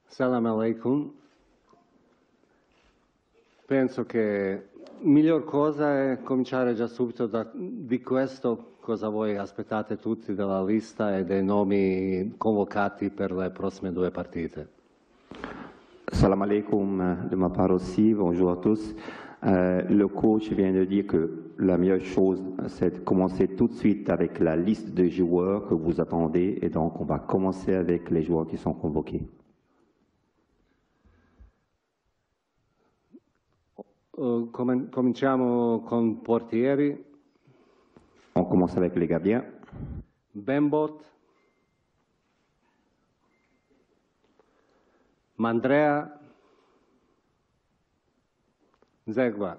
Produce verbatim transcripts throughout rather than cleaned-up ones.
Salam alaikum. Penso che la miglior cosa è cominciare già subito da, di questo, cosa voi aspettate tutti dalla lista e dei nomi convocati per le prossime due partite. Salam alaikum de ma part aussi, bonjour à tous. Euh, le coach vient de dire que la meilleure chose, c'est de commencer tout de suite avec la liste de joueurs que vous attendez, et donc on va commencer avec les joueurs qui sont convoqués. Uh, com cominciamo con portieri. On commence avec les gardiens. Bembot, Mandrea, Zegba.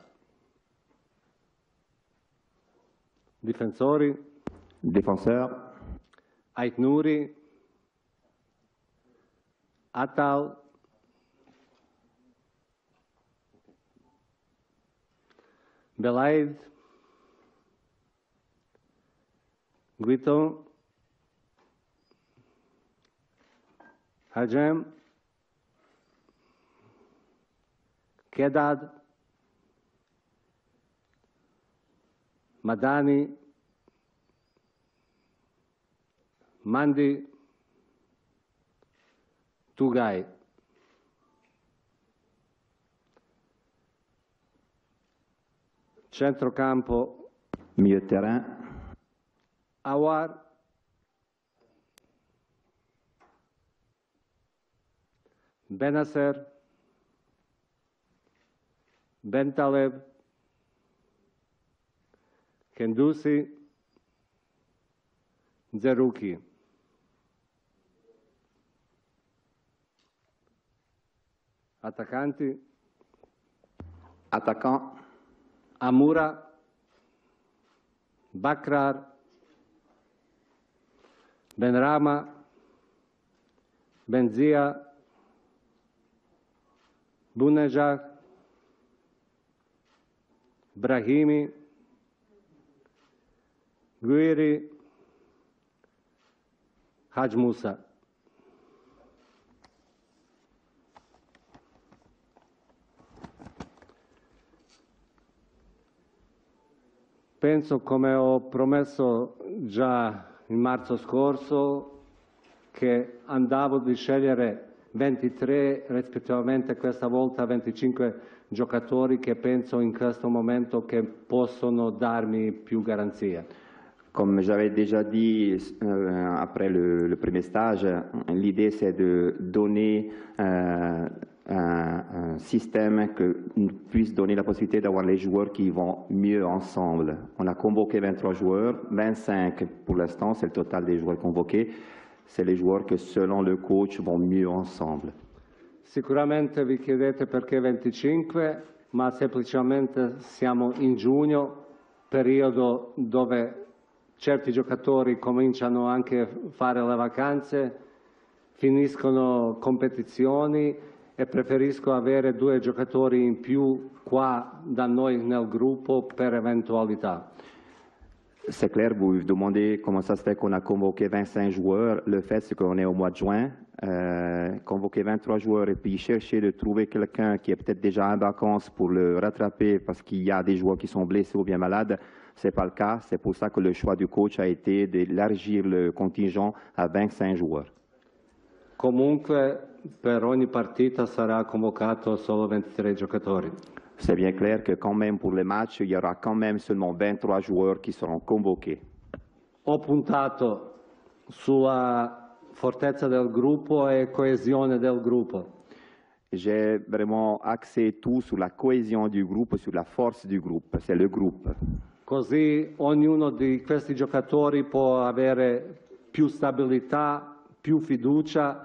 Difensori, Défenseurs, Aitnouri, Atal, Belaid, Guito, Hajem, Kedad, Madani, Mandi, Tugay. Centrocampo, milieu de terrain, Awar, Benasser, Bentaleb, Kendusi, Zerouki. Attaccanti, attaquant, Amura, Bakrar, Benrama, Benzia, Bunejak, Brahimi, Guiri, Haj Musa. Penso, come ho promesso già in marzo scorso, che andavo di scegliere ventitré, rispettivamente questa volta venticinque giocatori che penso in questo momento che possono darmi più garanzie. Comme j'avais déjà dit euh, après le, le premier stage, l'idée c'est de donner euh, un, un système qui puisse donner la possibilité d'avoir les joueurs qui vont mieux ensemble. On a convoqué vingt-trois joueurs, vingt-cinq pour l'instant, c'est le total des joueurs convoqués. C'est les joueurs que selon le coach vont mieux ensemble. Sicuramente vi chiedete perché venticinque, ma semplicemente siamo in giugno, periodo dove certi giocatori cominciano anche a fare le vacanze, finiscono competizioni e preferisco avere due giocatori in più qua da noi nel gruppo per eventualità. C'est clair, vous vous demandez comment ça se fait qu'on a convoqué vingt-cinq joueurs. Le fait, c'est qu'on est au mois de juin, euh, convoquer vingt-trois joueurs et puis chercher de trouver quelqu'un qui est peut-être déjà en vacances pour le rattraper parce qu'il y a des joueurs qui sont blessés ou bien malades. Ce n'est pas le cas. C'est pour ça que le choix du coach a été d'élargir le contingent à vingt-cinq joueurs. Comunque, per ogni partita sarà convocato solo ventitré giocatori. C'est bien clair que quand même pour les matchs, il y aura quand même seulement vingt-trois joueurs qui seront convoqués. Ho puntato sulla fortezza del gruppo e coesione del gruppo. J'ai vraiment axé tout sur la cohésion du groupe, sur la force du groupe. C'est le groupe. Così ognuno di questi giocatori può avere più stabilità, più fiducia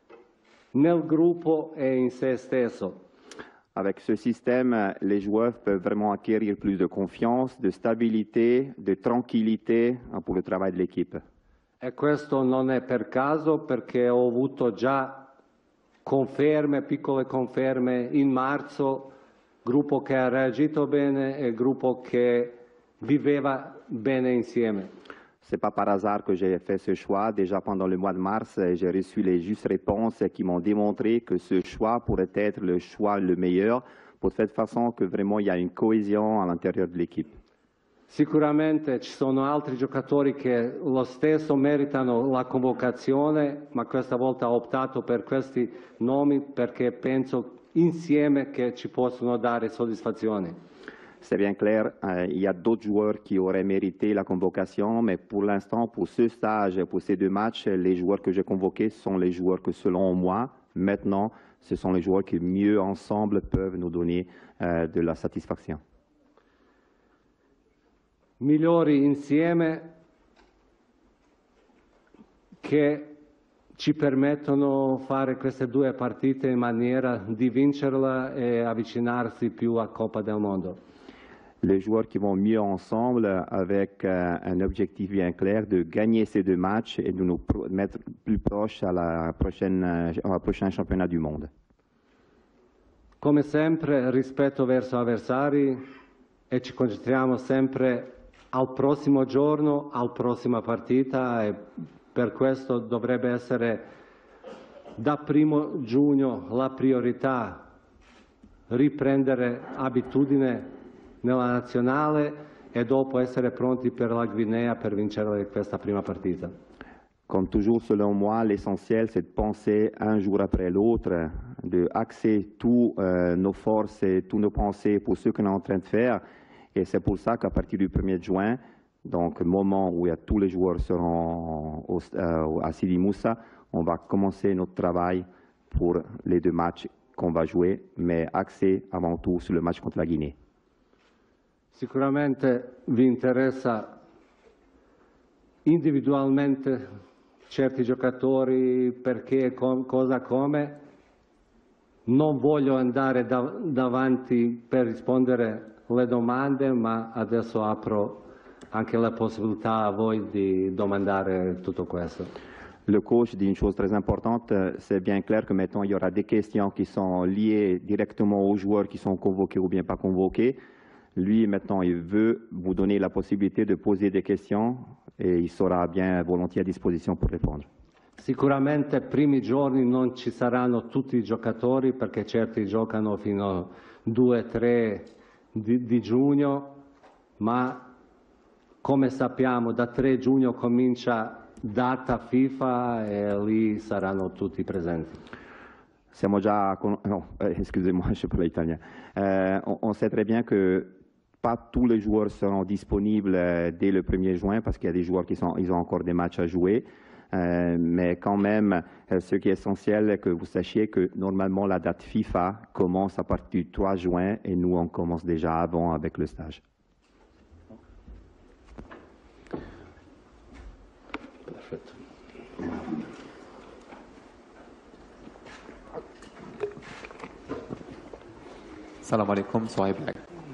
nel gruppo e in se stesso. Avec ce système, les joueurs peuvent vraiment acquérir plus de confiance, de stabilité, de tranquillité pour le travail de l'équipe. E questo non è per caso, perché ho avuto già conferme, piccole conferme in marzo, gruppo che ha reagito bene e gruppo che viveva bene insieme. Ce n'est pas par hasard que j'ai fait ce choix. Déjà pendant le mois de mars, j'ai reçu les justes réponses qui m'ont démontré que ce choix pourrait être le choix le meilleur, pour cette façon que vraiment il y a une cohésion à l'intérieur de l'équipe. Sicuramente ci sono altri giocatori che lo stesso meritano la convocazione, ma questa volta ho optato per questi nomi perché penso insieme che ci possono dare soddisfazioni. C'est bien clair, euh, il y a d'autres joueurs qui auraient mérité la convocation, mais pour l'instant, pour ce stage, pour ces deux matchs, les joueurs que j'ai convoqués sont les joueurs que, selon moi, maintenant, ce sont les joueurs qui mieux ensemble peuvent nous donner euh, de la satisfaction. Migliori insieme che ci permettono di fare queste due partite in maniera di vincerla e avvicinarsi più a Coppa del Mondo. Les joueurs qui vont mieux ensemble avec euh, un objectif bien clair de gagner ces deux matchs et de nous mettre plus proches à la prochaine, euh, au prochain championnat du monde. Come sempre, rispetto verso avversari e ci concentriamo sempre al prossimo giorno, alla prossima partita e per questo dovrebbe essere da primo giugno la priorità riprendere abitudine nella nazionale e dopo essere pronti per la Guinea per vincere questa prima partita. Comme toujours, selon moi, l'essentiel, c'est de penser un jour après l'autre, de axer tous euh, nos forces et tous nos pensées pour ce qu'on est en train de faire. Et c'est pour ça qu'à partir du premier juin, donc moment où il y a tous les joueurs seront au, euh, à Sidi Moussa, on va commencer notre travail pour les deux matchs qu'on va jouer, mais axé avant tout sur le match contre la Guinée. Sicuramente vi interessa individualmente certi giocatori, perché, com, cosa, come. Non voglio andare da, davanti per rispondere le domande, ma adesso apro anche la possibilità a voi di domandare tutto questo. Le coach dit une chose très importante, c'est bien clair que maintenant il y aura des questions qui sont liées directement aux joueurs qui sont convoqués ou bien pas convoqués. Lui, maintenant, il veut vous donner la possibilité de poser des questions et il sera bien volontiers à disposition pour répondre. Sicuramente primi giorni non ci saranno tutti i giocatori perché certi giocano fino a due tre di, di giugno, ma come sappiamo da tre giugno comincia data FIFA e lì saranno tutti presenti. Siamo già, non, eh, excusez-moi, je parle italien. Euh, on, on sait très bien que pas tous les joueurs seront disponibles dès le premier juin parce qu'il y a des joueurs qui sont, ils ont encore des matchs à jouer. Euh, mais quand même, euh, ce qui est essentiel, que vous sachiez que normalement la date FIFA commence à partir du trois juin et nous on commence déjà avant avec le stage. Perfetto. Salam alaikum, Souhaib Lag.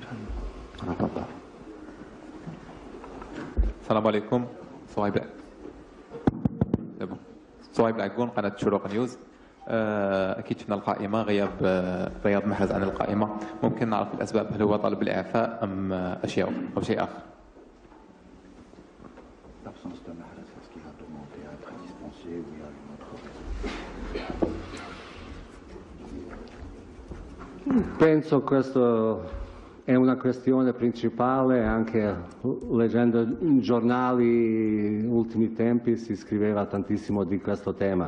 Salam alaikum, Souhaib Lag. C'est bon. Souhaib Lagoun, قناة شروق نيوز. أكيد شفنا القائمة، غياب رياض محرز عن القائمة. ممكن نعرف الأسباب، هل هو طلب الإعفاء أم أشياء أو شيء آخر؟ L'absence de Mahrez, est-ce qu'il a demandé à être dispensé ou il y a une autre raison? Penso questo è una questione principale, anche leggendo i giornali negli ultimi tempi si scriveva tantissimo di questo tema.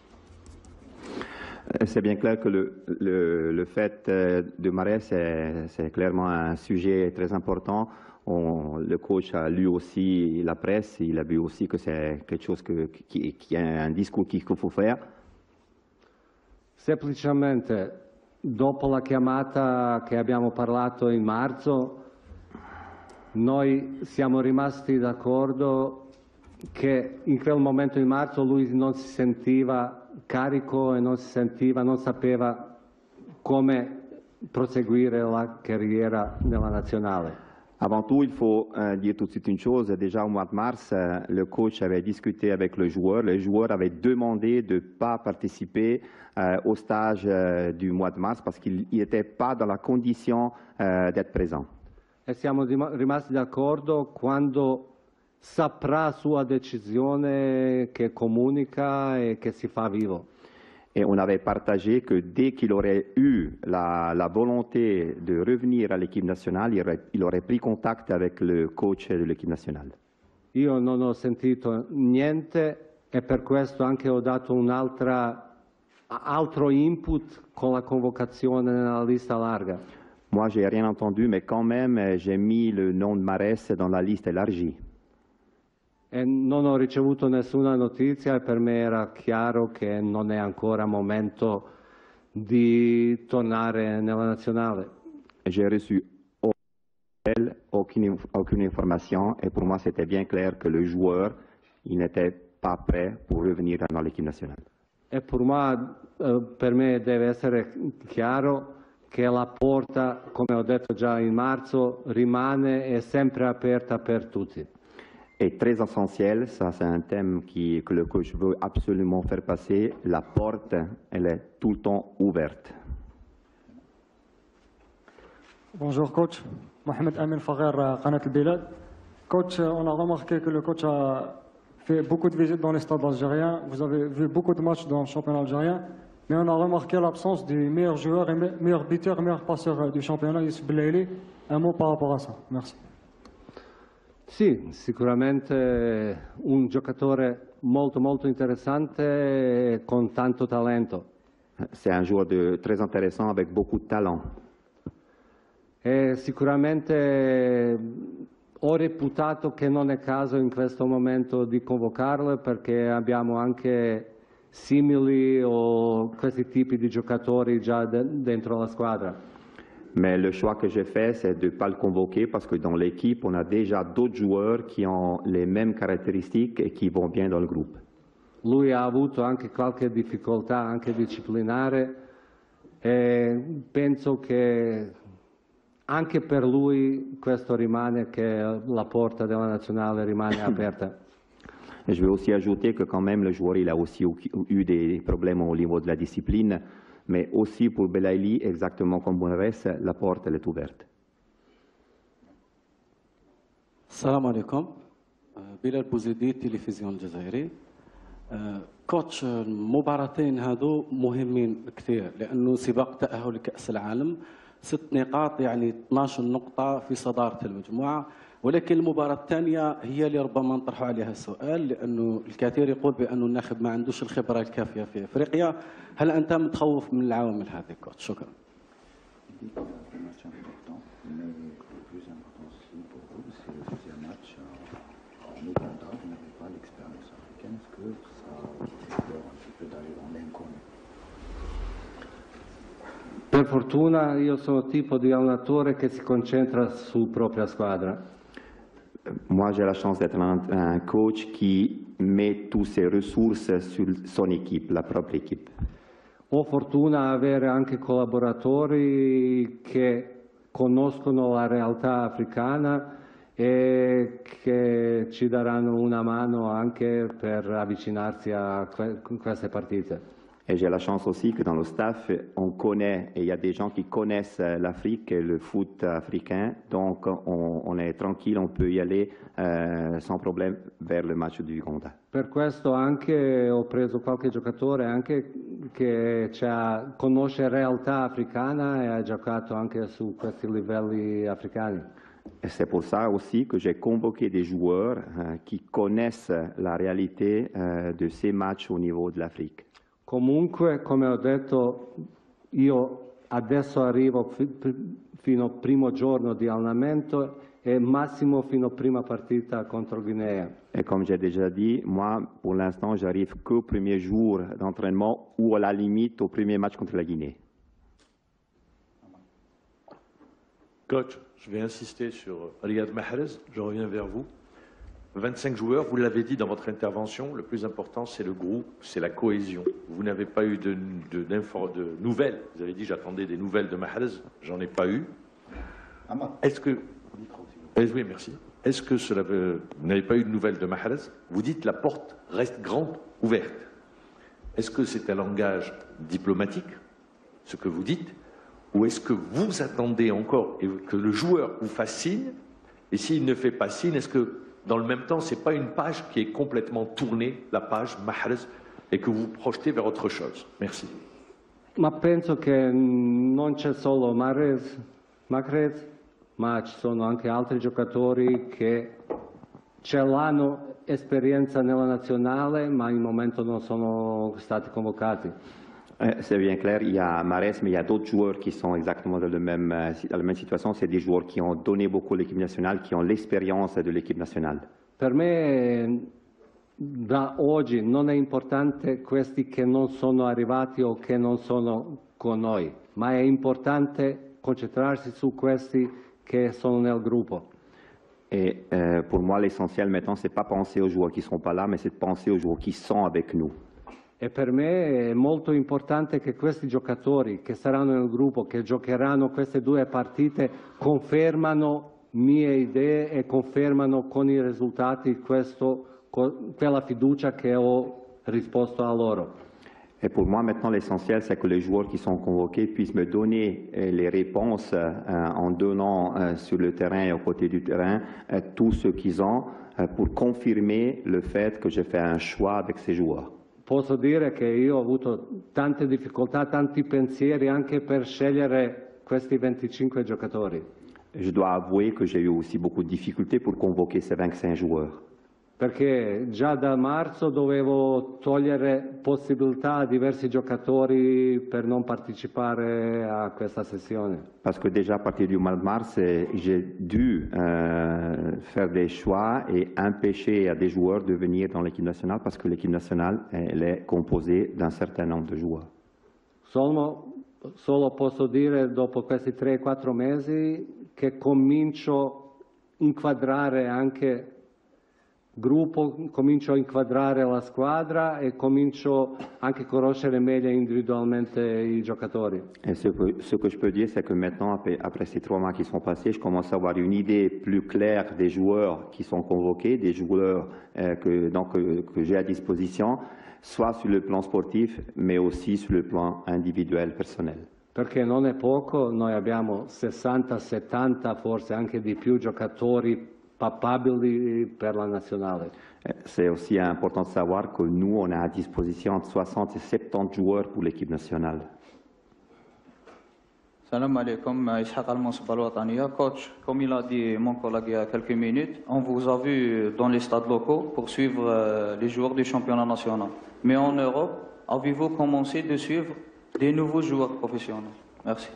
C'est bien clair que le, le, le fait de Mahrez, c'est clairement un sujet très important. On, le coach a lu aussi la presse, il a vu aussi que c'est quelque chose que, qui, qui est un discours qu'il faut faire. Semplicemente, dopo la chiamata che abbiamo parlato in marzo, noi siamo rimasti d'accordo che in quel momento in marzo lui non si sentiva carico e non si sentiva, non sapeva come proseguire la carriera nella nazionale. Avant tout, il faut euh, dire tout de suite une chose. Déjà au mois de mars, euh, le coach avait discuté avec le joueur. Le joueur avait demandé de ne pas participer euh, au stage euh, du mois de mars parce qu'il n'était pas dans la condition euh, d'être présent. E siamo rimasti d'accordo quando saprà sua decisione, che comunica e che si fa vivo. Et on avait partagé que dès qu'il aurait eu la, la volonté de revenir à l'équipe nationale, il aurait, il aurait pris contact avec le coach de l'équipe nationale. Io non ho sentito niente e per questo anche ho dato un altro input con la convocazione nella lista larga. Moi, j'ai rien entendu, mais quand même, j'ai mis le nom de Mahrez dans la liste élargie. E non ho ricevuto nessuna notizia e per me era chiaro che non è ancora momento di tornare nella nazionale. J'ai reçu aucune, aucune information et pour moi c'était bien clair que le joueur il n'était pas prêt pour revenir dans l'équipe nationale. E per me, eh, per me deve essere chiaro che la porta, come ho detto già in marzo, rimane e sempre aperta per tutti. Et très essentiel, ça c'est un thème qui, que le coach veut absolument faire passer, la porte, elle est tout le temps ouverte. Bonjour coach, Mohamed Amin Faghir, Qanat al-Bilad. Coach, on a remarqué que le coach a fait beaucoup de visites dans les stades algériens. Vous avez vu beaucoup de matchs dans le championnat algérien, mais on a remarqué l'absence du meilleur joueur, et meilleur buteur, meilleur passeur du championnat, Youssef Belaïli. Un mot par rapport à ça. Merci. Sì, sicuramente un giocatore molto molto interessante e con tanto talento. C'est un joueur de, très intéressant avec beaucoup de talent. E sicuramente ho reputato che non è caso in questo momento di convocarlo perché abbiamo anche simili o questi tipi di giocatori già de dentro la squadra. Mais le choix que j'ai fait, c'est de ne pas le convoquer parce que dans l'équipe, on a déjà d'autres joueurs qui ont les mêmes caractéristiques et qui vont bien dans le groupe. Lui ha avuto anche qualche difficoltà anche disciplinare e penso che anche per lui questo rimane, che la porta della nazionale rimane aperta. Et je vais aussi ajouter que quand même le joueur il a aussi eu des problèmes au niveau de la discipline. Mais aussi pour Belaïli, exactement comme Mahrez, la porte elle est ouverte. السلام عليكم. بلال بوزيدي تلفزيون الجزائري. كوتش، المباراتين هذو مهمين كثير لانه سباق تاهل لكاس العالم، ست نقاط يعني اثناش نقطه في صداره المجموعه، ولكن المباراه الثانيه هي اللي ربما نطرحوا عليها السؤال، لانه الكثير يقول بانه الناخب ما عندوش الخبره الكافيه في افريقيا. هل انت متخوف من العوامل هذه كوتش؟ شكرا. Per fortuna io sono tipo di allenatore che si concentra su propria squadra. Moi, j'ai la chance d'être un, un coach qui met toutes ses ressources sur son équipe, la propre équipe. Ho fortuna avere anche collaboratori che conoscono la realtà africana e che ci daranno una mano anche per avvicinarsi a queste partite. Et j'ai la chance aussi que dans le staff, on connaît, et il y a des gens qui connaissent l'Afrique et le foot africain, donc on, on est tranquille, on peut y aller euh, sans problème vers le match du Uganda. Per questo anche ho preso qualche giocatore anche che conosce la realtà africana e ha giocato anche su questi livelli africani. Et c'est pour ça aussi que j'ai convoqué des joueurs euh, qui connaissent la réalité euh, de ces matchs au niveau de l'Afrique. Comunque, come ho detto, io adesso arrivo fino al primo giorno di allenamento et massimo fino prima partita contre Guinea. Et comme j'ai déjà dit, moi, pour l'instant, j'arrive qu'au premier jour d'entraînement ou à la limite au premier match contre la Guinée. Coach, je vais insister sur Riyad Mahrez, je reviens vers vous. vingt-cinq joueurs, vous l'avez dit dans votre intervention, le plus important c'est le groupe, c'est la cohésion. Vous n'avez pas eu de, de, de nouvelles, vous avez dit j'attendais des nouvelles de Mahrez, j'en ai pas eu. Est-ce que... Oui, merci. Est-ce que cela veut... vous n'avez pas eu de nouvelles de Mahrez? Vous dites la porte reste grande, ouverte. Est-ce que c'est un langage diplomatique, ce que vous dites, ou est-ce que vous attendez encore et que le joueur vous fasse signe? Et s'il ne fait pas signe, est-ce que Dans le même temps, ce n'est pas une page qui est complètement tournée, la page Mahrez, et que vous vous projetez vers autre chose. Merci. Ma penso che non c'è solo Mahrez, Mahrez, ma ci sono anche altri giocatori che ce l'hanno esperienza nella nazionale, ma in momento non sono stati convocati. Euh, C'est bien clair, il y a Mahrez, mais il y a d'autres joueurs qui sont exactement dans, le même, euh, dans la même situation. C'est des joueurs qui ont donné beaucoup à l'équipe nationale, qui ont l'expérience de l'équipe nationale. Per me da oggi non è importante questi che non sono arrivati o che non sono con noi, ma è importante concentrarsi su questi che sono nel gruppo. Et euh, pour moi, l'essentiel maintenant, c'est pas penser aux joueurs qui sont pas là, mais c'est de penser aux joueurs qui sont avec nous. E per me è molto importante che questi giocatori che saranno nel gruppo, che giocheranno queste due partite, confermano mie idee e confermano con i risultati questo, quella fiducia che ho risposto a loro. Et pour moi, maintenant, l'essentiel, c'est que les joueurs qui sont convoqués puissent me donner euh, les réponses euh, en donnant euh, sur le terrain et aux côtés du terrain euh, tout ce qu'ils ont euh, pour confirmer le fait que j'ai fait un choix avec ces joueurs. Posso dire che io ho avuto tante difficoltà, tanti pensieri anche per scegliere questi venticinque giocatori. Je dois avouer que j'ai eu aussi beaucoup de difficultés pour convoquer ces vingt-cinq joueurs. Perché già da marzo dovevo togliere possibilità a diversi giocatori per non partecipare a questa sessione. Parce que déjà à partir du mois de mars, euh, j'ai dû euh, faire des choix et empêcher à des joueurs de venir dans l'équipe nationale parce que l'équipe nationale elle est composée d'un certain nombre de joueurs. Solo, solo posso dire dopo questi tre quattro mesi che comincio a inquadrare anche gruppo, comincio a inquadrare la squadra e comincio anche a conoscere meglio individualmente i giocatori. Et ce, que, ce que je peux dire, c'est que maintenant, après, après ces trois mois qui sont passés, je commence à avoir une idée plus claire des joueurs qui sont convoqués, des joueurs euh, que, donc, que, que j'ai à disposition, soit sur le plan sportif, mais aussi sur le plan individuel, personnel. Perché non è poco, noi abbiamo sessanta settanta, forse anche di più giocatori papabili per la nazionale. C'est aussi important de savoir que nous, on a à disposition entre soixante et soixante-dix joueurs pour l'équipe nationale. Salam alaikum, Ishaq Al-Mansub Al-Wataniya. Coach, comme il a dit mon collègue il y a quelques minutes, on vous a vu dans les stades locaux pour suivre les joueurs du championnat national. Mais en Europe, avez-vous commencé de suivre des nouveaux joueurs professionnels? Merci.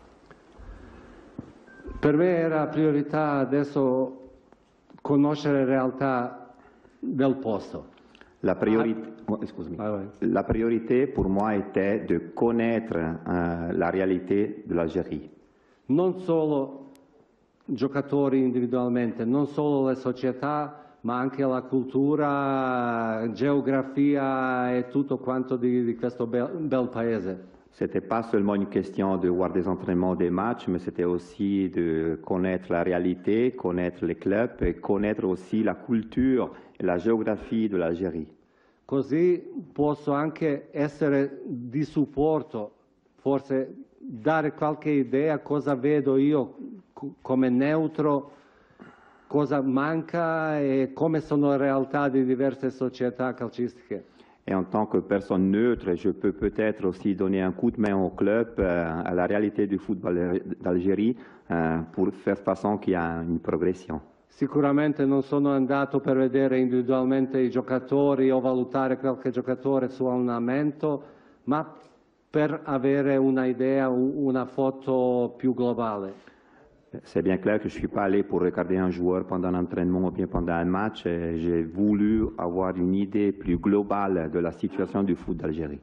Per me era priorità adesso conoscere la realtà del posto. La priorité, oh, excuse-moi. Ah ouais. La priorité pour moi était de connaître euh, la réalité de l'Algérie. Non solo giocatori individualmente, non solo le società, ma anche la cultura, geografia e tutto quanto di, di questo bel, bel paese. C'était pas seulement une question de voir des entraînements, des matchs, mais c'était aussi de connaître la réalité, connaître les clubs et connaître aussi la culture et la géographie de l'Algérie. Così posso anche essere di supporto, forse dare qualche idea cosa vedo io come neutro, cosa manca e come sono le realtà di diverse società calcistiche. Et en tant que personne neutre, je peux peut-être aussi donner un coup de main au club, euh, à la réalité du football d'Algérie, euh, pour faire façon qu'il y a une progression. Sicuramente non sono andato per vedere individualmente i giocatori o valutare qualche giocatore su allenamento, ma per avere una idea, una foto più globale. C'est bien clair que je ne suis pas allé pour regarder un joueur pendant un entraînement ou bien pendant un match. J'ai voulu avoir une idée plus globale de la situation du foot d'Algérie.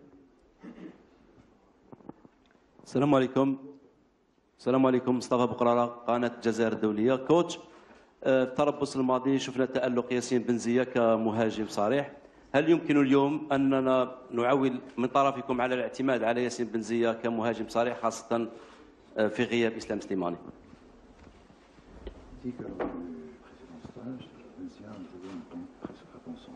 السلام عليكم. السلام عليكم. مصطفى بقرارة قناة الجزائر الدولية. كوتش، في التربص الماضي شفنا تألق ياسين بنزية كمهاجم صريح. هل يمكن اليوم أننا نعول من طرفكم على الاعتماد على ياسين بنزية كمهاجم صريح خاصة في غياب إسلام سليماني؟ dit que lors du précédent stage, Benzia a joué en tant que centre.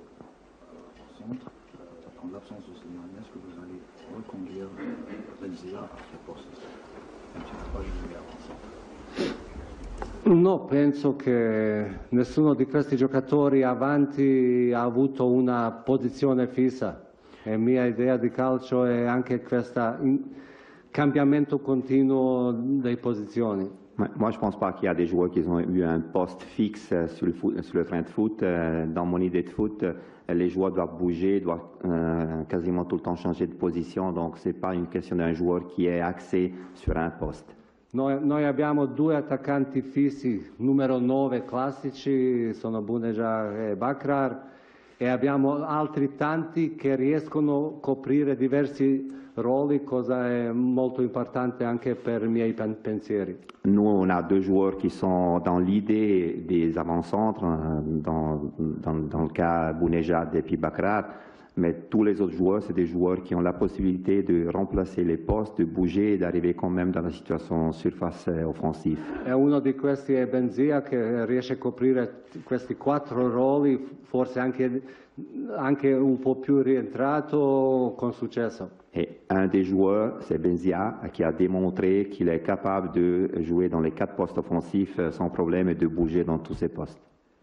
En l'absence de Slimani, est-ce que vous allez reconduire Benzia à ce poste, même s'il n'a pas joué avant ça? No, penso che nessuno di questi giocatori avanti ha avuto una posizione fissa. La mia idea di calcio è anche questo cambiamento continuo delle posizioni. Moi, je ne pense pas qu'il y a des joueurs qui ont eu un poste fixe sur le, foot, sur le terrain de foot. Dans mon idée de foot, les joueurs doivent bouger, doivent euh, quasiment tout le temps changer de position. Donc, ce n'est pas une question d'un joueur qui est axé sur un poste. Noi, noi abbiamo due attaccanti fissi, numero nove classici, sono Buneja e Bakrar, e abbiamo altri tanti che riescono a coprire diversi ruoli, cosa è molto importante anche per i miei pensieri. Nous, on a deux joueurs qui sont dans l'idée des avant-centres, dans, dans, dans le cas Bounejad et puis Bakrar, mais tous les autres joueurs, c'est des joueurs qui ont la possibilité de remplacer les postes, de bouger et d'arriver quand même dans la situation surface offensive. E uno di questi è Benzia che riesce a coprire questi quattro ruoli, forse anche, anche un po' più rientrato con successo. Et un des joueurs, c'est Benzia, qui a démontré qu'il est capable de jouer dans les quatre postes offensifs sans problème et de bouger dans tous ces postes.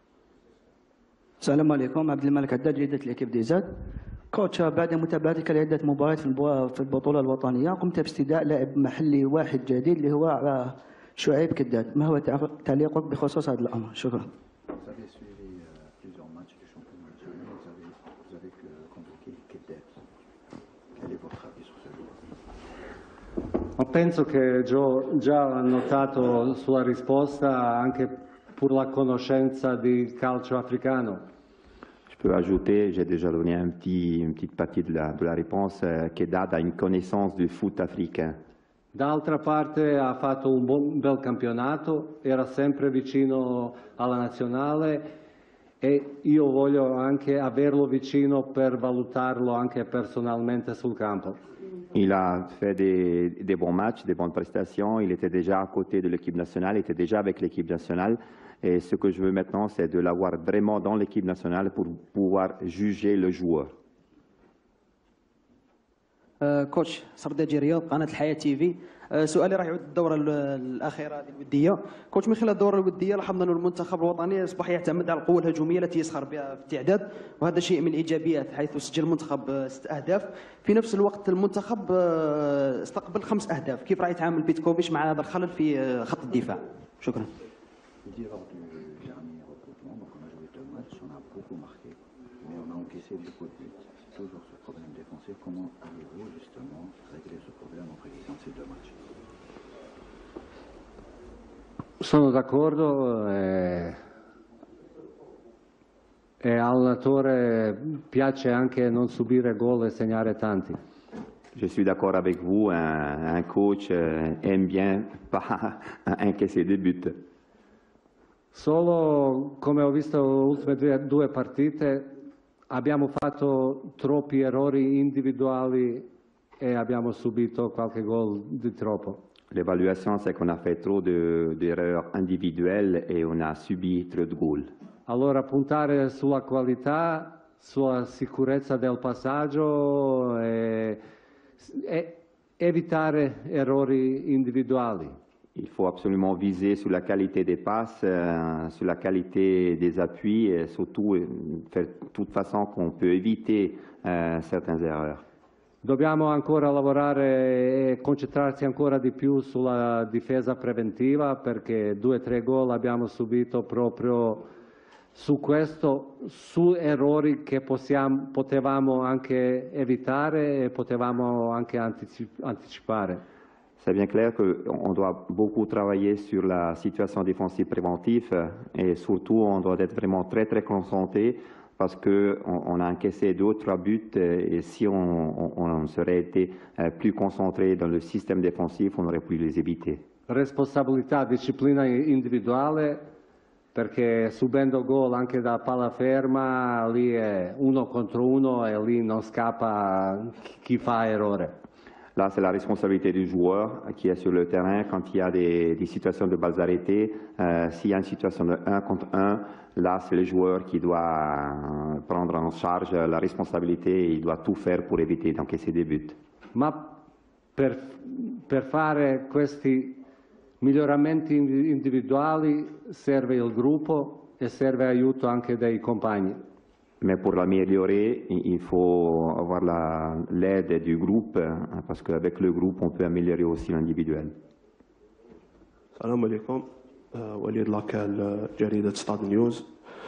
السلام عليكم. عبد الملك عداد، جريدة الإكيب دي زاد. كوتش، بعد متابعتك لعدة مباريات في البطولة الوطنية قمت باستدعاء لاعب محلي واحد جديد اللي هو شعيب كداد. ما هو تعليقك بخصوص هذا الأمر؟ شكرا. Vous avez suivi plusieurs matchs du championnat national. Vous avez, vous avez convoqué Keddad. Quel est votre avis sur ce joueur? Penso che Gio già ha notato sulla risposta anche per la conoscenza di calcio africano. Je peux ajouter, j'ai déjà donné un petit, une petite partie de la, de la réponse, euh, Keddad a une connaissance du foot africain. D'altra parte ha fatto un, buon, un bel campionato, era sempre vicino alla nazionale e io voglio anche averlo vicino per valutarlo anche personalmente sul campo. Il a fait des, des bons matchs, des bonnes prestations, il était déjà à côté de l'équipe nationale, il était déjà avec l'équipe nationale. Et ce que je veux maintenant, c'est de l'avoir vraiment dans l'équipe nationale pour pouvoir juger le joueur. كوتش سرداجي رياض، قناه الحياه تي في. سؤالي راح يعود الدوره الاخيره هذه الوديه. كوتش، من خلال الدوره الوديه لاحظنا ان المنتخب الوطني اصبح يعتمد على القوه الهجوميه التي يسخر بها في التعداد، وهذا شيء من الايجابيات حيث سجل المنتخب ست اهداف. في نفس الوقت المنتخب استقبل خمس اهداف. كيف راح يتعامل بيتكوفيش مع هذا الخلل في خط الدفاع؟ شكرا. Lors du dernier regroupement, donc on a joué deux matchs, on a beaucoup marqué, mais on a encaissé beaucoup de buts. Toujours ce problème défensif, comment allez-vous justement régler ce problème en réalisant ces deux matchs? Sono d'accordo e, e all'allenatore piace anche non subire gol e segnare tanti. Je suis d'accord avec vous, un, un coach aime bien pas encaisser des buts. Solo, come ho visto le ultime due, due partite, abbiamo fatto troppi errori individuali e abbiamo subito qualche gol di troppo. L'évaluation, c'est qu'on a fait trop d'erreurs de, individuelles et on a subi trop de goals. Allora puntare sulla qualità, sulla sicurezza del passaggio e, e evitare errori individuali. Il faut absolument viser sur la qualité des passes, euh, sur la qualité des appuis et surtout euh, faire de toute façon qu'on peut éviter euh, certaines erreurs. Dobbiamo ancora lavorare e concentrarsi ancora di più sulla difesa preventiva perché due o tre gol abbiamo subito proprio su questo, su errori che possiamo, potevamo anche evitare e potevamo anche anticipare. C'est bien clair qu'on doit beaucoup travailler sur la situation défensive préventive et surtout on doit être vraiment très très concentré parce qu'on on a encaissé deux ou trois buts et si on, on, on serait été plus concentré dans le système défensif, on aurait pu les éviter. Responsabilità, disciplina individuale perché subendo gol anche da palla ferma lì è uno contro uno e lì non scappa chi fa errore. Là, c'est la responsabilité du joueur qui est sur le terrain quand il y a des, des situations de balles arrêtées. Euh, S'il y a une situation de un contre un, là, c'est le joueur qui doit prendre en charge la responsabilité et il doit tout faire pour éviter d'encaisser des buts. Ma per, per fare questi miglioramenti individuali, serve il gruppo e serve aiuto anche dei compagni. Mais pour l'améliorer, il faut avoir l'aide du groupe, parce qu'avec le groupe, on peut améliorer aussi l'individuel. السلام عليكم. وليد لاكال جريدة ستاد نيوز.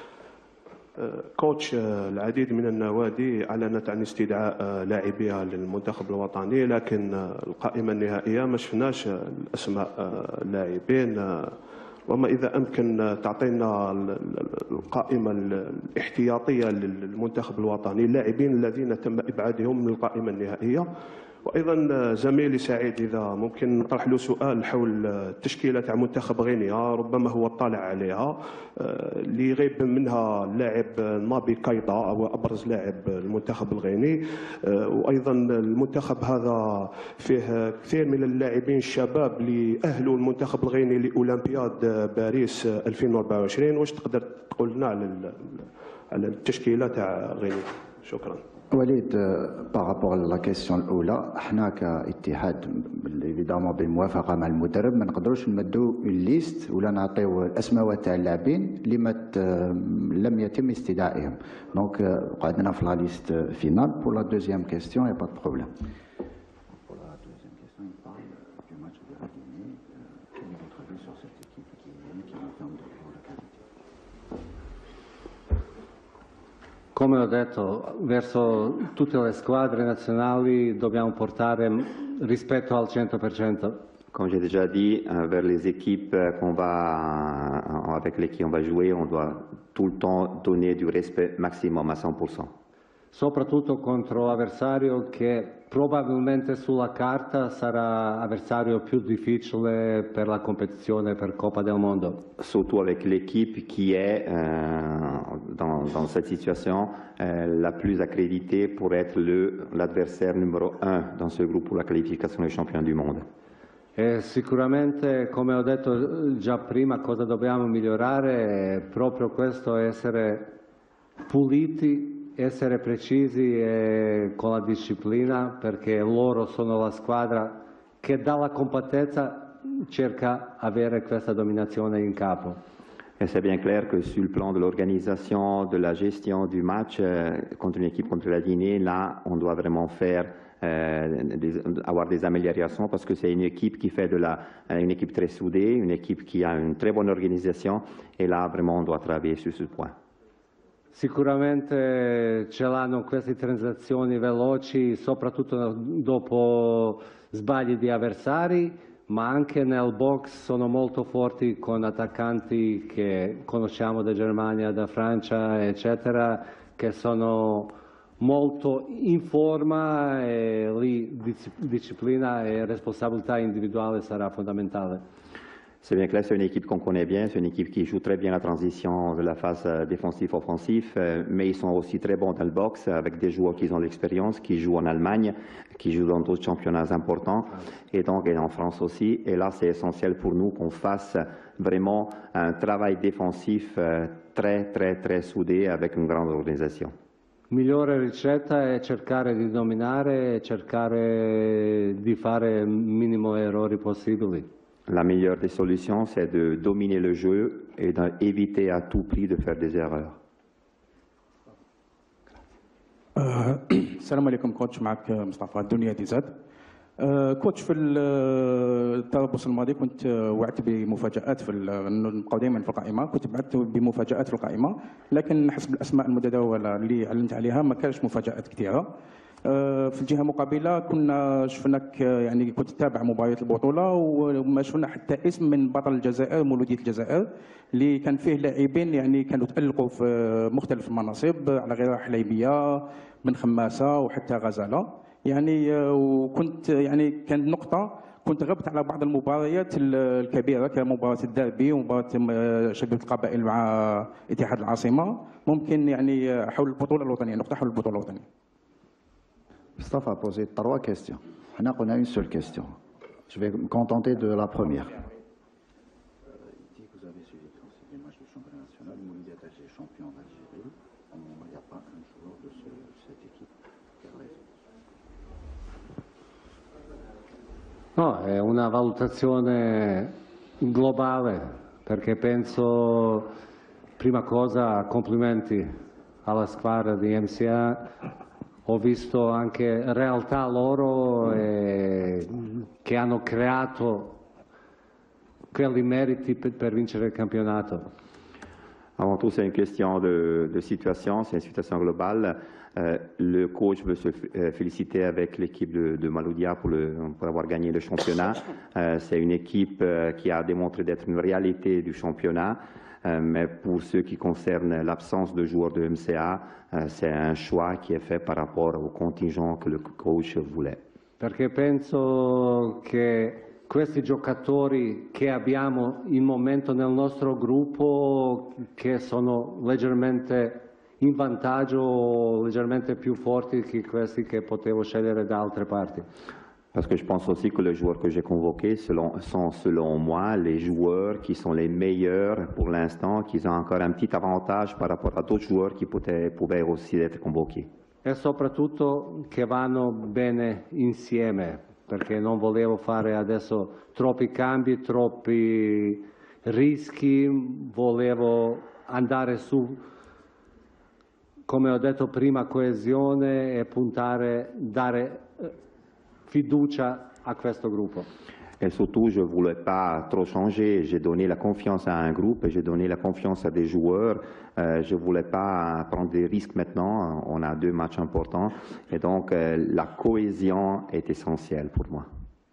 كوتش، العديد من النوادي أعلنت عن استدعاء لاعبيها للمنتخب الوطني، لكن القائمة النهائية ما شفناش الأسماء اللاعبين. وما إذا أمكن تعطينا القائمة الاحتياطية للمنتخب الوطني، اللاعبين الذين تم إبعادهم من القائمة النهائية. وأيضا زميلي سعيد إذا ممكن نطرح له سؤال حول التشكيلة تاع منتخب غينيا، ربما هو اطلع عليها، اللي غيب منها اللاعب نابي كايدا أو أبرز لاعب المنتخب الغيني. وأيضا المنتخب هذا فيه كثير من اللاعبين الشباب اللي أهلوا المنتخب الغيني لأولمبياد باريس ألفين وأربعة وعشرين. واش تقدر تقول لنا على على التشكيلة تاع غينيا؟ شكرا. وليد، بارابور لا كيسيون الاولى، حنا كاتحاد ايفيدامون بالموافقه مع المدرب ما نقدروش نمدوا ليست ولا نعطيو الاسماء تاع اللاعبين اللي ما لم يتم استدعائهم. دونك قعدنا في لا ليست فينال. بور لا دوزيام كيسيون يا با دو بروبليم. Come ho detto, verso tutte le squadre nazionali dobbiamo portare rispetto al cento per cento. Comme j'ai déjà dit, euh, vers les équipes qu'on va, euh, avec lesquelles on va jouer, on doit tout le temps donner du respect maximum à cent pour cent. Soprattutto contro avversario che probabilmente sulla carta sarà avversario più difficile per la competizione per Coppa del Mondo. Surtout avec l'équipe qui est euh, dans, dans cette situation euh, la plus accréditée pour être l'adversaire numéro un dans ce groupe pour la qualification des champions du monde. E sicuramente, come ho detto già prima, cosa dobbiamo migliorare è proprio questo, essere puliti, essere precisi e con la disciplina, perché loro sono la squadra che dalla compattezza cerca avere questa dominazione in capo. Et c'est bien clair que sur le plan de l'organisation, de la gestion du match euh, contre une équipe contre la Guinée, là, on doit vraiment faire euh, des, avoir des améliorations parce que c'est une équipe qui fait de la, une équipe très soudée, une équipe qui a une très bonne organisation et là, vraiment, on doit travailler sur ce point. Sicuramente ce l'hanno queste transazioni veloci, soprattutto dopo sbagli di avversari, ma anche nel box sono molto forti con attaccanti che conosciamo da Germania, da Francia, eccetera, che sono molto in forma e lì disciplina e responsabilità individuale sarà fondamentale. C'est bien clair, c'est une équipe qu'on connaît bien, c'est une équipe qui joue très bien la transition de la phase défensif-offensif, mais ils sont aussi très bons dans le box avec des joueurs qui ont de l'expérience, qui jouent en Allemagne, qui jouent dans d'autres championnats importants et donc et en France aussi. Et là, c'est essentiel pour nous qu'on fasse vraiment un travail défensif très, très, très soudé avec une grande organisation. Migliore ricetta è cercare di dominare e cercare di fare il minimo errori possibili. La meilleure des solutions, c'est de dominer le jeu et d'éviter à tout prix de faire des erreurs. السلام عليكم كوتش، معك مصطفى الدنيا دي زاد. كوتش، في التربص الماضي كنت وعدت بمفاجآت في نبقاو دائما في القائمه، كنت بعثت بمفاجآت في القائمه، لكن حسب الاسماء المتداوله اللي علمت عليها ما كانش مفاجآت كثيره. في الجهه المقابله كنا شفناك يعني كنت تتابع مباريات البطوله وما شفنا حتى اسم من بطل الجزائر مولوديه الجزائر اللي كان فيه لاعبين يعني كانوا تالقوا في مختلف المناصب على غير حليبيه من خماسه وحتى غزاله يعني. وكنت يعني كانت نقطه كنت غبت على بعض المباريات الكبيره كمباراه الدربي ومباراه شبيبه القبائل مع اتحاد العاصمه، ممكن يعني حول البطوله الوطنيه، نقطه حول البطوله الوطنيه. Mustafa a posé trois questions. On a une seule question. Je vais me contenter de la première. Ici, vous avez suivi les matchs du championnat national. Mouloudia est champion d'Algérie. Il n'y a pas un joueur de ce, cette équipe qui a raison. No, è una valutazione globale, perché penso, prima cosa, complimenti alla squadra di M C A. Ho visto anche realtà loro eh, che hanno creato quelli meriti per, per vincere il campionato. Avant tout, c'est une question de, de situation, c'est une situation globale. Euh, le coach veut se euh, féliciter avec l'équipe de, de Maloudia pour, le, pour avoir gagné le championnat. Euh, c'est une équipe euh, qui a démontré d'être une réalité du championnat. Euh, mais pour ce qui concerne l'absence de joueurs de M C A, euh, c'est un choix qui est fait par rapport au contingent que le coach voulait. Perché penso che questi giocatori che abbiamo in momento nel nostro gruppo, che sono leggermente in vantaggio, leggermente più forti che questi che potevo scegliere da altre parti. Parce que je pense aussi que les joueurs que j'ai convoqués selon, sont, selon moi, les joueurs qui sont les meilleurs pour l'instant, qui ont encore un petit avantage par rapport à d'autres joueurs qui pouvaient, pouvaient aussi être convoqués. E soprattutto che vanno bene insieme, perché non volevo fare adesso troppi cambi, troppi rischi, volevo andare su, come ho detto prima, coesione e puntare, dare fiducia a questo gruppo. Et surtout, je ne voulais pas trop changer. J'ai donné la confiance à un groupe, j'ai donné la confiance à des joueurs. Euh, je ne voulais pas prendre des risques maintenant. On a deux matchs importants. Et donc, euh, la cohésion est essentielle pour moi.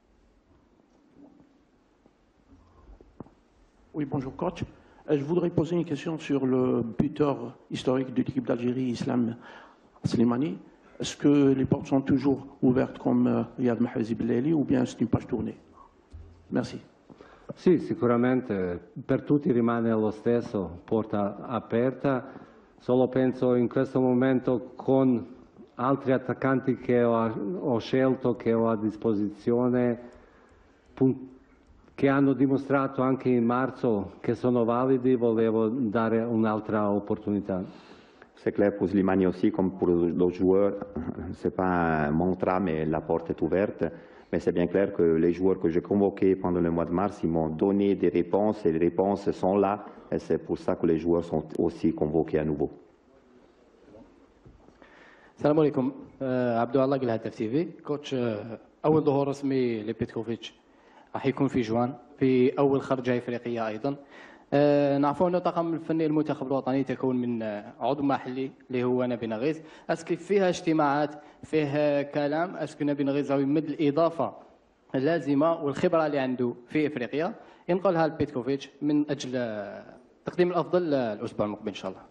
Oui, bonjour coach. Euh, je voudrais poser une question sur le buteur historique de l'équipe d'Algérie, Islam Slimani. Est-ce que les portes sont toujours ouvertes comme euh, Riyad Mahrez Belaili ou bien c'est une page tournée? Merci. Sì, sicuramente per tutti rimane lo stesso, porta aperta, solo penso in questo momento con altri attaccanti che ho, ho scelto, che ho a disposizione, che hanno dimostrato anche in marzo che sono validi, volevo dare un'altra opportunità. C'est clair pour Slimani aussi, comme pour d'autres joueurs, c'est pas un mantra, mais la porte est ouverte. Mais c'est bien clair que les joueurs que j'ai convoqués pendant le mois de mars, ils m'ont donné des réponses et les réponses sont là. Et c'est pour ça que les joueurs sont aussi convoqués à nouveau. السلام عليكم عبد الله قلها تي في كوتش اول ظهور رسمي لبيتكوفيتش راح يكون في جوان في اول خرجه افريقيه ايضا نعرفوا ان الطاقم الفني المنتخب الوطني يتكون من عضو محلي اللي هو نبي نغيز اسكي فيها اجتماعات فيه كلام اسكو نبي نغيز راهو يمد الاضافه اللازمه والخبره اللي عنده في افريقيا ينقلها لبيتكوفيتش من اجل تقديم الافضل الاسبوع المقبل ان شاء الله.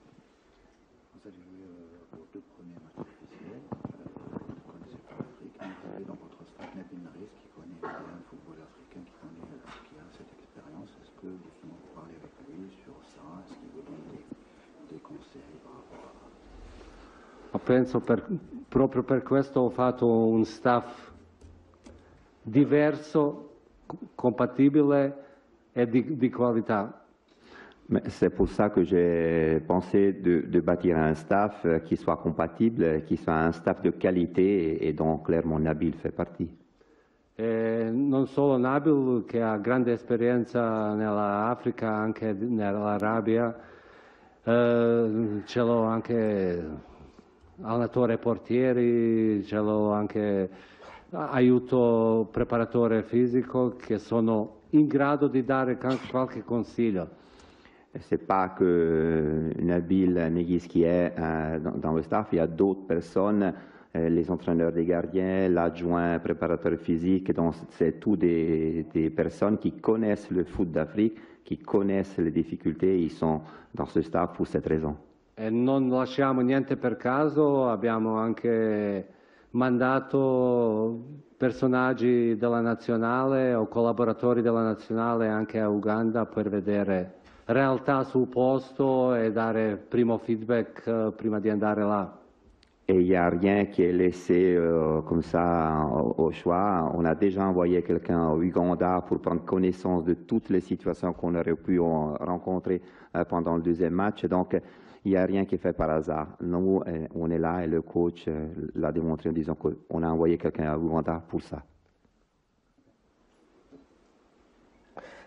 Penso per, proprio per questo ho fatto un staff diverso, compatibile e di, di qualità. C'est pour ça que j'ai pensé de, de bâtir un staff qui soit compatible, qui soit un staff de qualité et dont clairement Nabil fait partie. E non solo Nabil, che ha grande esperienza nell'Africa, anche nell'Arabia, eh, ce l'ho anche allenatore portieri, ce l'ho anche aiuto preparatore fisico che sono in grado di dare qualche consiglio. C'est pas que Nabil Neguiz qui est euh, dans, dans le staff, il y a d'autres personnes, euh, les entraîneurs des gardiens, l'adjoint préparateur physique, donc c'est tous des, des personnes qui connaissent le foot d'Afrique, qui connaissent les difficultés, ils sont dans ce staff pour cette raison. E non lasciamo niente per caso, abbiamo anche mandato personaggi della nazionale o collaboratori della nazionale anche a Uganda per vedere realtà sul posto et dare primo feedback uh, prima di andare là. Et il n'y a rien qui est laissé euh, comme ça au, au choix. On a déjà envoyé quelqu'un au Uganda pour prendre connaissance de toutes les situations qu'on aurait pu rencontrer euh, pendant le deuxième match. Donc, il n'y a rien qui est fait par hasard. Nous, on est là et le coach euh, l'a démontré en disant qu'on a envoyé quelqu'un à Uganda pour ça.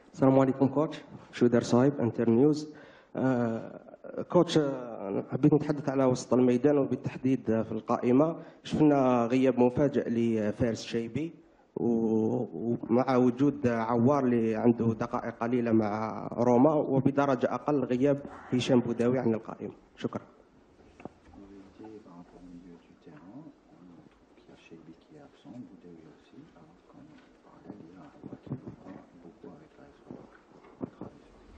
السلام عليكم كوتش شودر صايب انتر نيوز. آه كوتش آه، حبيت نتحدث على وسط الميدان وبالتحديد في القائمة. شفنا غياب مفاجئ لفارس شيبي و- ومع وجود عوار اللي عنده دقائق قليلة مع روما، وبدرجة أقل غياب هشام بوداوي عن القائمة. شكرا. Par rapport au milieu du terrain, on trouve qu'il y a Cheibi qui est absent, Boudaoui aussi, alors qu'en parallèle, il y a un Awa qui va beaucoup avec la S.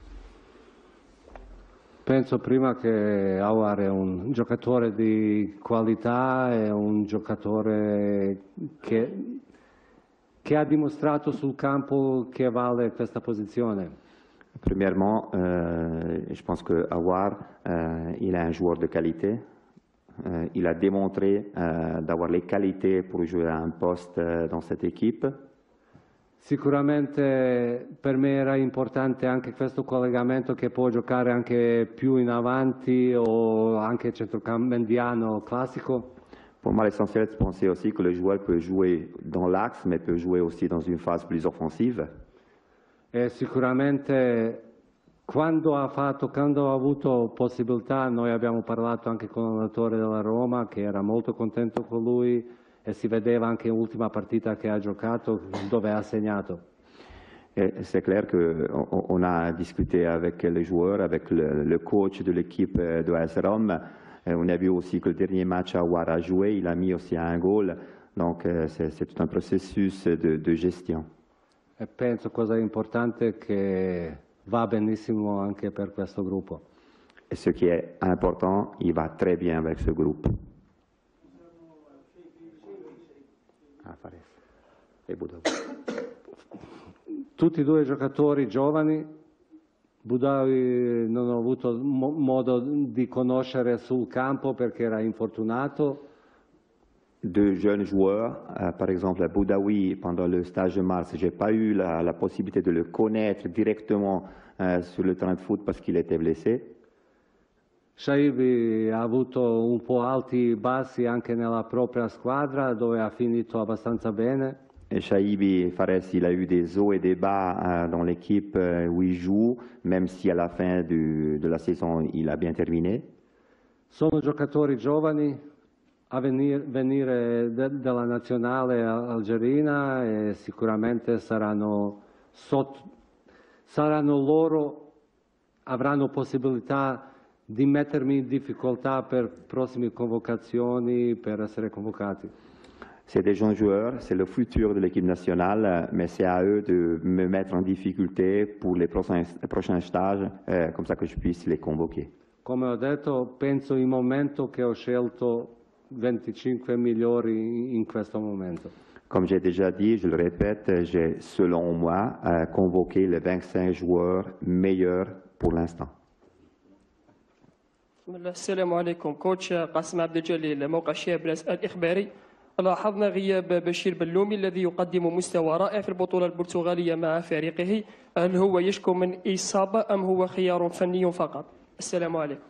Penso prima che Aouar è un giocatore di qualità, è un giocatore che, che ha dimostrato sul campo che vale questa posizione. Premièrement, euh, je pense que Aouar, euh, il est un joueur de qualité. Euh, il a démontré euh, d'avoir les qualités pour jouer à un poste euh, dans cette équipe. Sicuramente per me era importante anche questo collegamento che può giocare anche più in avanti o anche centrocampiano classico. Pour moi, l'essentiel, c'est de penser aussi que le joueur peut jouer dans l'axe, mais peut jouer aussi dans une phase plus offensive. E sicuramente quando ha fatto, quando ha avuto possibilità, noi abbiamo parlato anche con l'allenatore della Roma che era molto contento con lui e si vedeva anche l'ultima partita che ha giocato dove ha segnato. Et c'est clair qu'on on a discuté avec les joueurs, avec le, le coach de l'équipe de A S Rome. Et on a vu aussi que le dernier match Aouar a joué, il a mis aussi un goal. Donc euh, c'est c'est tout un processus de, de gestion. E penso cosa importante che va benissimo anche per questo gruppo. Et ce qui est important, il va très bien avec ce groupe. Ah, Fares. E Boudaoui. Tutti e due giocatori giovani, Boudaoui non ho avuto mo- modo di conoscere sul campo perché era infortunato. Deux jeunes joueurs, euh, par exemple Boudaoui, pendant le stage de mars, je n'ai pas eu la, la possibilité de le connaître directement euh, sur le terrain de foot parce qu'il était blessé. Shaibi ha avuto un po' alti e bassi anche nella propria squadra dove ha finito abbastanza bene. Et Shaibi Fares, il a eu des hauts et des bas euh, dans l'équipe euh, où il joue, même si à la fin du- de la saison, il a bien terminé. Sono giocatori giovani a venir- venire de- dalla nazionale algerina e sicuramente saranno, sotto- saranno loro, avranno possibilità di mettermi in difficoltà per prossime convocazioni, per essere convocati. C'est des jeunes joueurs, c'est le futur de l'équipe nationale, mais c'est à eux de me mettre en difficulté pour les prochains, les prochains stages, euh, comme ça que je puisse les convoquer. Come ho detto, penso il momento che ho scelto venticinque migliori in questo momento. Comme j'ai déjà dit, je le répète, j'ai selon moi euh, convoqué les vingt-cinq joueurs meilleurs pour l'instant. بسم الله السلام عليكم كوتش قاسم عبد الجليل موقع شياب الإخباري. لاحظنا غياب بشير بلومي الذي يقدم مستوى رائع في البطولة البرتغالية مع فريقه. هل هو يشكو من إصابة أم هو خيار فني فقط؟ السلام عليكم.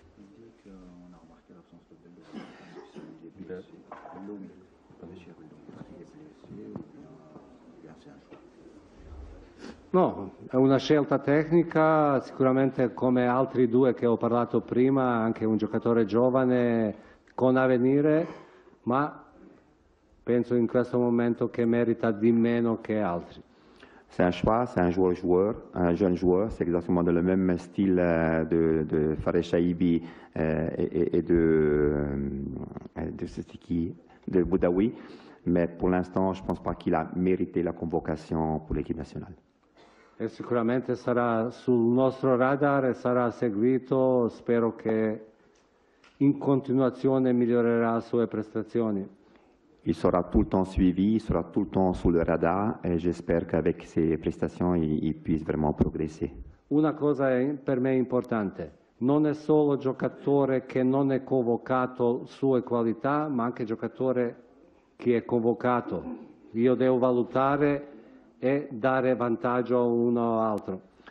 No, è una scelta tecnica, sicuramente come altri due che ho parlato prima, anche un giocatore giovane con avvenire, ma penso in questo momento che merita di meno che altri. C'est un choix, c'est un joueur-joueur, un jeune joueur, c'est exactement dans le même style euh, de, de Fares Shaibi euh, et, et de, euh, de, c'était qui, de Boudaoui, mais pour l'instant, je ne pense pas qu'il a mérité la convocation pour l'équipe nationale. E sicuramente sarà sul nostro radar e sarà seguito, spero che in continuazione migliorerà le sue prestazioni. Il sera tout le temps suivi, il sera tout le temps sous le radar et j'espère qu'avec ses prestations, il, il puisse vraiment progresser. Una cosa è per me importante, non è solo giocatore che non è convocato sue qualità, ma anche giocatore che è convocato. Io devo valutare e dare vantaggio a uno o altro.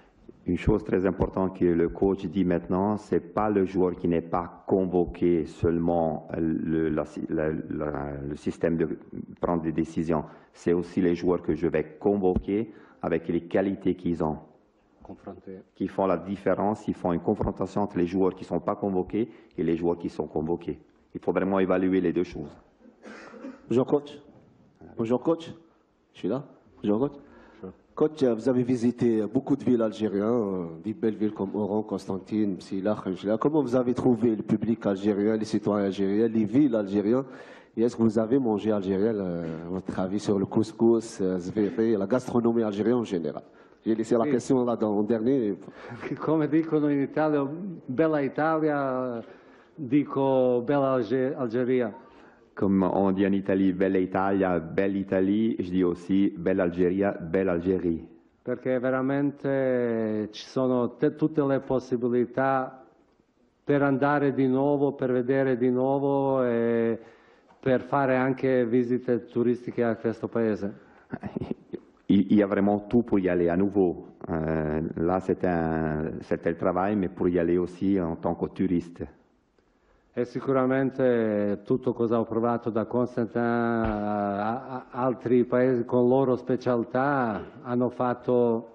Une chose très importante que le coach dit maintenant, ce n'est pas le joueur qui n'est pas convoqué seulement le, la, la, la, le système de prendre des décisions. C'est aussi les joueurs que je vais convoquer avec les qualités qu'ils ont. Confronté. Qui font la différence, ils font une confrontation entre les joueurs qui ne sont pas convoqués et les joueurs qui sont convoqués. Il faut vraiment évaluer les deux choses. Bonjour coach. Bonjour coach. Je suis là. Bonjour coach. Coach, vous avez visité beaucoup de villes algériennes, des belles villes comme Oran, Constantine, Msila, Khenjla. Comment vous avez trouvé le public algérien, les citoyens algériens, les villes algériennes? Et est-ce que vous avez mangé algérien, euh, votre avis sur le couscous, euh, zveri, la gastronomie algérienne en général? J'ai laissé la Sì. question là dans le dernier. Come dicono in Italia, bella Italia, dico bella Alge- Algeria. Comme on dit en Italie, belle Italia, belle Italie, je dis aussi belle Algérie, belle Algérie. Perché veramente ci sono te- tutte le possibilità per andare di nuovo, per vedere di nuovo e per fare anche visite turistiche a questo paese. Il y a vraiment tout pour y aller à nouveau. Euh, là, c'était le travail, mais pour y aller aussi en tant que touriste. E sicuramente tutto cosa ho provato da Constantin a, a altri paesi con loro specialità hanno fatto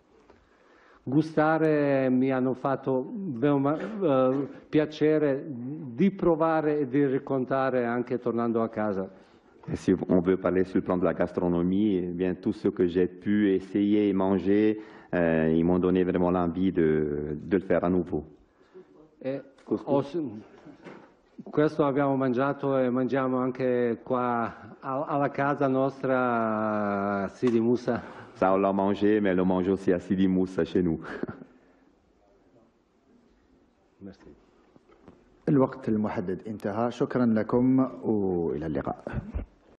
gustare, mi hanno fatto uh, piacere di provare e di raccontare anche tornando a casa. Et si on veut parler sur le plan de la gastronomie, eh bien, tout ce que j'ai pu essayer et manger, euh, ils m'ont donné vraiment l'envie de, de le faire à nouveau. E ho, questo abbiamo mangiato e mangiamo anche qua alla casa nostra a Sidi Moussa. Ça, on l'a mangé, mais on le mange aussi à Sidi Moussa chez nous. Merci. الوقت المحدد انتهى. شكرا لكم وإلى اللقاء.